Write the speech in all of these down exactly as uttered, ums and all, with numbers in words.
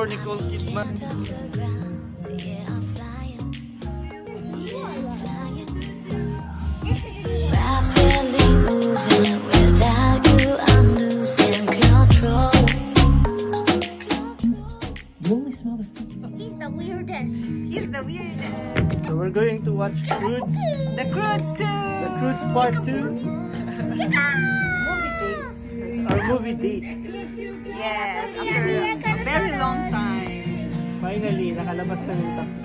for Nicole Kidman. He's the weirdest. He's the weirdest. So we're going to watch Croods. The Croods too. The Croods Part two. Movie date. It's our movie date. Yes, after a very long time. Finally, nakalabas kami ng tatlo.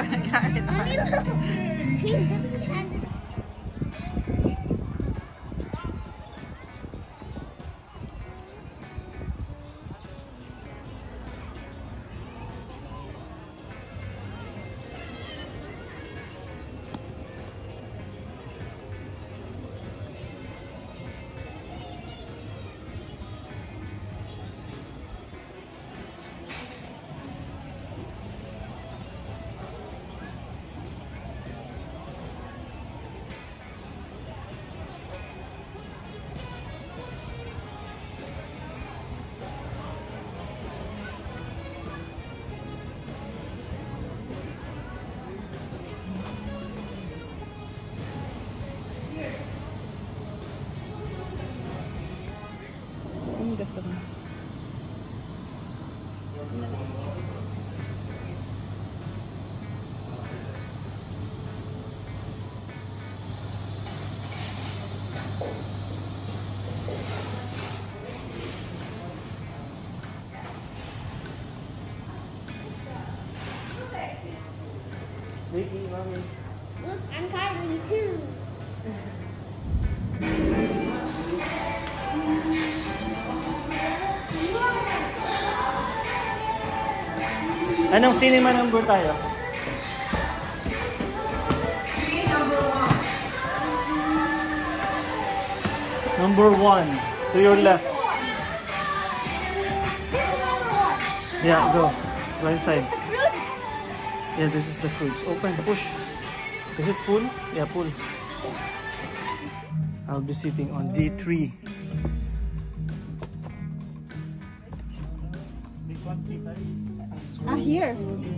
Gusto mo. Vicky, mommy. Look, I'm Kylie too. Anong cinema number tayo? Number one. To your left. Yeah, go. Go inside. Yeah, this is the Croods. Open, push. Is it pull? Yeah, pull. I'll be sitting on D three. Ah, here.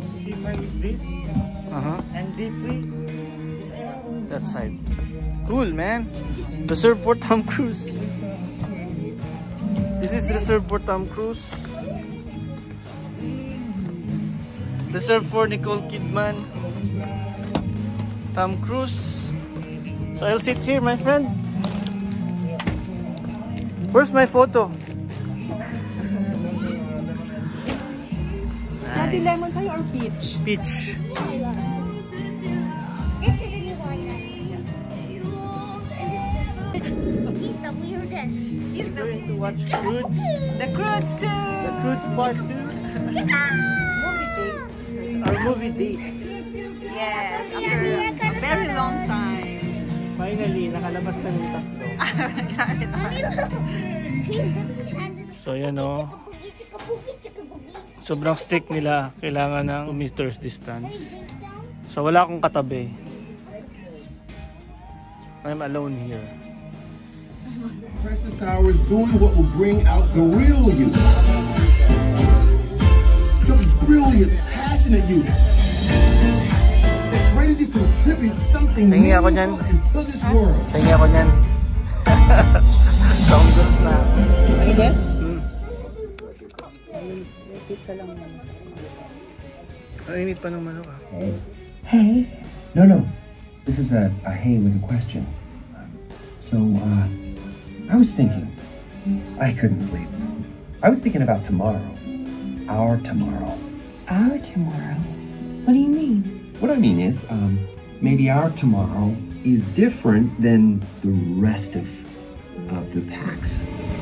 Uh-huh. And D three. That side. Cool, man. Reserved for Tom Cruise. This is reserved for Tom Cruise. Reserved for Nicole Kidman. Tom Cruise. So I'll sit here, my friend. Where's my photo? Daddy lemon sa'yo or peach? Peach. This is a new one. He's the weirdest. He's the Going to watch Croods. The Croods too. The Croods Part two. Movie date. It's our movie date. Yes, after a very long time. Finally, nakalabas kami ng tatlo. So yan o. Sobrang strict nila. Kailangan ng two meters distance. So wala akong katabi. I'm alone here. Precious Hour is doing what will bring out the real you. The brilliant, passionate you. That's ready to contribute something meaningful into this world. Tingin ako nyan. Soundless na. Pwede? Hmm. Pizza lang naman. Ang init pa ng manok ah. Hey. Hey. No, no. This is a, a hey with a question. So, uh, I was thinking. I couldn't sleep. I was thinking about tomorrow. Our tomorrow. Our tomorrow? What do you mean? What I mean is, um, maybe our tomorrow is different than the rest of, of the packs.